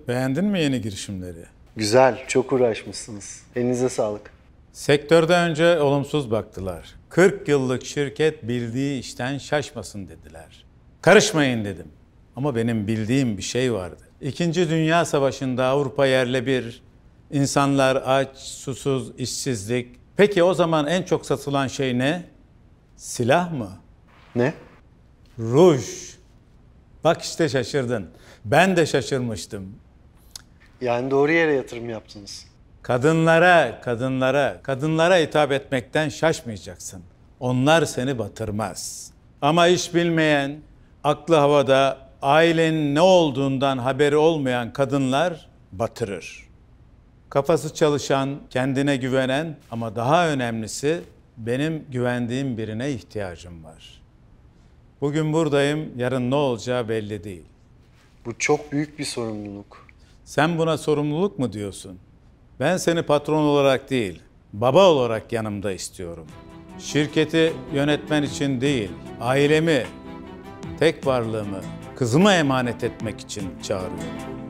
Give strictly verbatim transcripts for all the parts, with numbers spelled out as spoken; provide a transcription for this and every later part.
Beğendin mi yeni girişimleri? Güzel, çok uğraşmışsınız. Elinize sağlık. Sektörde önce olumsuz baktılar. kırk yıllık şirket bildiği işten şaşmasın dediler. Karışmayın dedim. Ama benim bildiğim bir şey vardı. İkinci Dünya Savaşı'nda Avrupa yerle bir, insanlar aç, susuz, işsizlik. Peki o zaman en çok satılan şey ne? Silah mı? Ne? Ruj. Bak işte şaşırdın. Ben de şaşırmıştım. Yani doğru yere yatırım yaptınız. Kadınlara, kadınlara, kadınlara hitap etmekten şaşmayacaksın. Onlar seni batırmaz. Ama iş bilmeyen, aklı havada, ailenin ne olduğundan haberi olmayan kadınlar batırır. Kafası çalışan, kendine güvenen ama daha önemlisi benim güvendiğim birine ihtiyacım var. Bugün buradayım, yarın ne olacağı belli değil. Bu çok büyük bir sorumluluk. Sen buna sorumluluk mu diyorsun? Ben seni patron olarak değil, baba olarak yanımda istiyorum. Şirketi yönetmen için değil, ailemi, tek varlığımı, kızıma emanet etmek için çağırıyorum.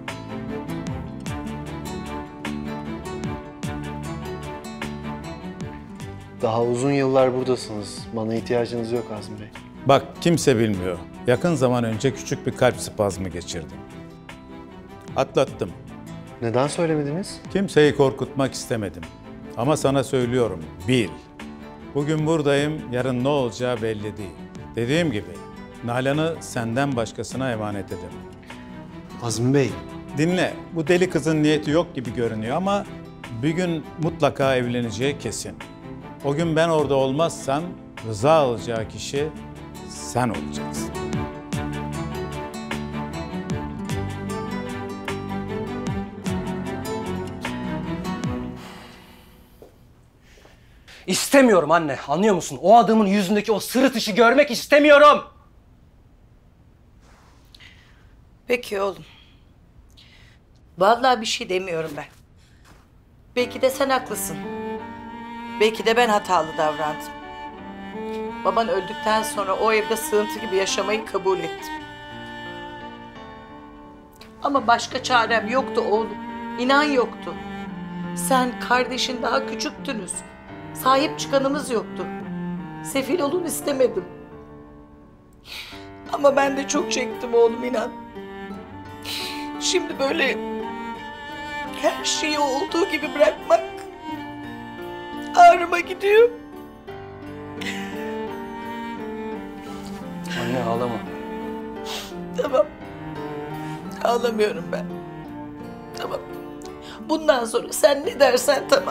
Daha uzun yıllar buradasınız. Bana ihtiyacınız yok Azmi Bey. Bak kimse bilmiyor. Yakın zaman önce küçük bir kalp spazmı geçirdim. Atlattım. Neden söylemediniz? Kimseyi korkutmak istemedim. Ama sana söylüyorum, bil. Bugün buradayım, yarın ne olacağı belli değil. Dediğim gibi, Nalan'ı senden başkasına emanet ederim. Azmi Bey, Dinle, bu deli kızın niyeti yok gibi görünüyor ama bir gün mutlaka evleneceği kesin. O gün ben orada olmazsam rıza alacağı kişi sen olacaksın. İstemiyorum anne, anlıyor musun? O adamın yüzündeki o sırıtışı görmek istemiyorum. Peki oğlum. Vallahi bir şey demiyorum ben. Belki de sen haklısın. Belki de ben hatalı davrandım. Baban öldükten sonra o evde sığıntı gibi yaşamayı kabul ettim. Ama başka çarem yoktu oğlum. İnan yoktu. Sen, kardeşin daha küçüktünüz. Sahip çıkanımız yoktu. Sefil olun istemedim. Ama ben de çok çektim oğlum, inan. Şimdi böyle her şeyi olduğu gibi bırakmak ağrıma gidiyor. Anne ağlama. Tamam. Ağlamıyorum ben. Tamam. Bundan sonra sen ne dersen tamam.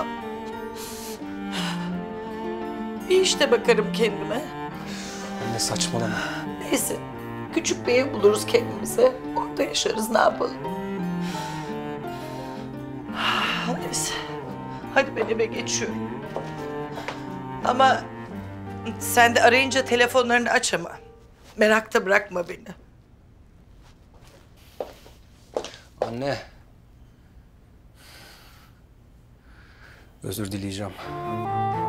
Bir işte bakarım kendime. Anne saçmalama. Neyse. Küçük bir ev buluruz kendimize. Orada yaşarız, ne yapalım. Neyse. Hadi ben eve geçiyorum. Ama sen de arayınca telefonlarını aç ama. Merakta bırakma beni. Anne. Özür dileyeceğim.